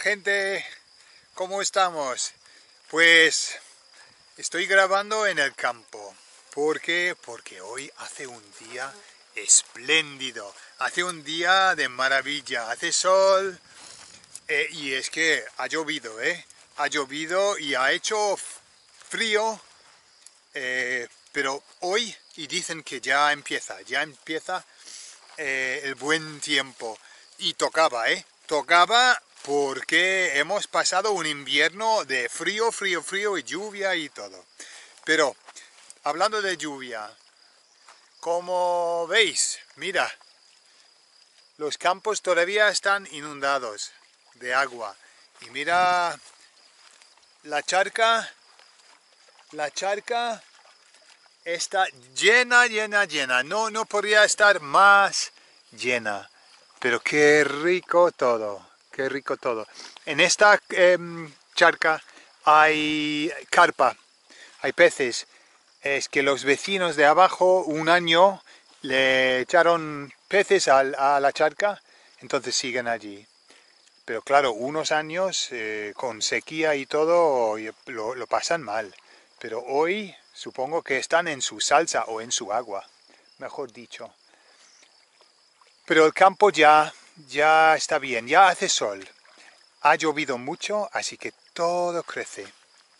gente, ¿cómo estamos? Pues estoy grabando en el campo. ¿Por qué? Porque hoy hace un día espléndido, hace un día de maravilla, hace sol y es que ha llovido, ha llovido y ha hecho frío, pero hoy y dicen que ya empieza el buen tiempo y tocaba porque hemos pasado un invierno de frío y lluvia y todo. Pero hablando de lluvia, como veis, mira, los campos todavía están inundados de agua y mira la charca está llena, no podría estar más llena, pero qué rico todo. En esta charca hay carpa, hay peces. Es que los vecinos de abajo un año le echaron peces a la charca, entonces siguen allí. Pero claro, unos años con sequía y todo lo pasan mal. Pero hoy supongo que están en su salsa o en su agua, mejor dicho. Pero el campo ya está bien, ya hace sol. Ha llovido mucho, así que todo crece.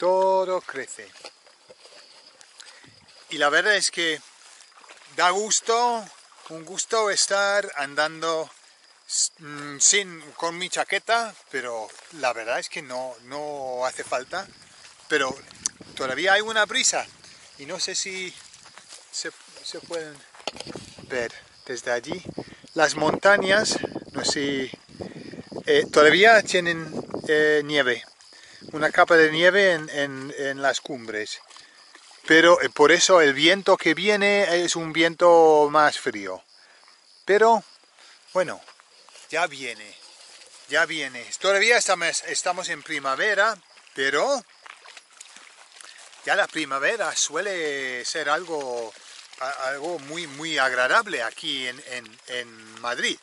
Y la verdad es que da un gusto estar andando con mi chaqueta, pero la verdad es que no hace falta. Pero todavía hay una brisa y no sé si se pueden ver desde allí. Las montañas, no sé si todavía tienen nieve, una capa de nieve en las cumbres. Pero por eso el viento que viene es un viento más frío. Pero bueno, ya viene. Todavía estamos en primavera, pero ya la primavera suele ser algo muy agradable aquí en Madrid.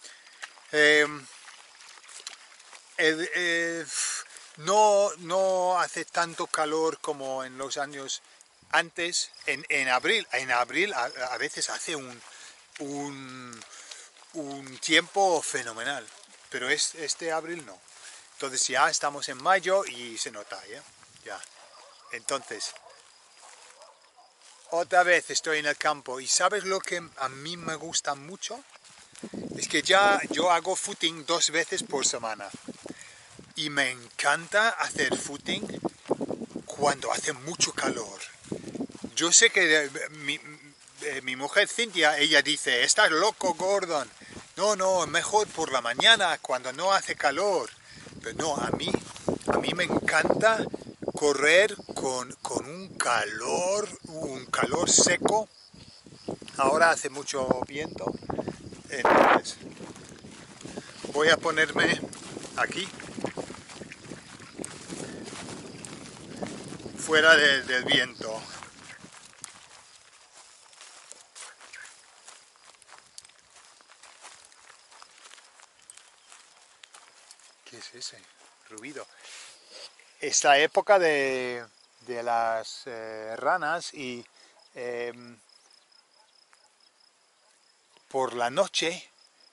No hace tanto calor como en los años antes. En abril a veces hace un tiempo fenomenal, pero este abril no. Entonces ya estamos en mayo y se nota, ya. Entonces, otra vez estoy en el campo y ¿sabes lo que a mí me gusta mucho? Es que yo hago footing 2 veces por semana y me encanta hacer footing cuando hace mucho calor. Yo sé que mi mujer Cintia, ella dice, estás loco, Gordon. No, mejor por la mañana cuando no hace calor. Pero no, a mí me encanta correr con un calor seco. Ahora hace mucho viento. Entonces, voy a ponerme aquí, fuera del viento. ¿Qué es ese ruido? Es la época de las ranas y por la noche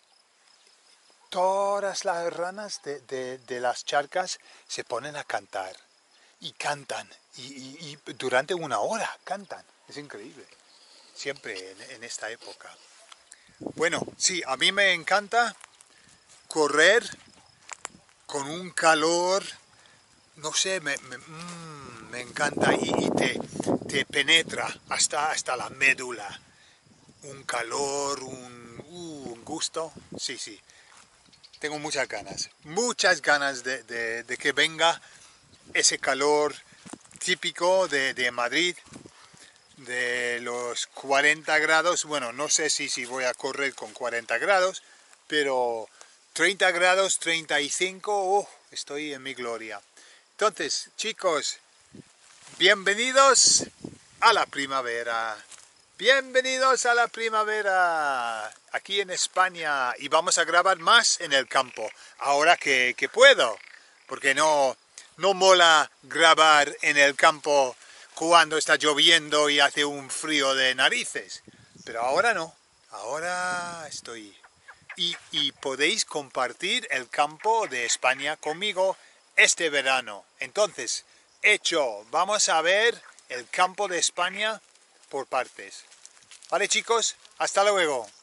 todas las ranas de las charcas se ponen a cantar y cantan y durante 1 hora cantan. Es increíble, siempre en esta época. Bueno, sí, a mí me encanta correr con un calor, no sé, me encanta y te penetra hasta la médula. Un calor, un gusto, sí. Tengo muchas ganas de que venga ese calor típico de Madrid, de los 40 grados. Bueno, no sé si voy a correr con 40 grados, pero 30 grados, 35, estoy en mi gloria. Entonces, chicos, bienvenidos a la primavera. Bienvenidos a la primavera aquí en España y vamos a grabar más en el campo ahora que puedo. porque no mola grabar en el campo cuando está lloviendo y hace un frío de narices. Pero ahora no, ahora estoy... Y podéis compartir el campo de España conmigo este verano. Entonces, hecho, vamos a ver el campo de España por partes. Vale chicos, hasta luego.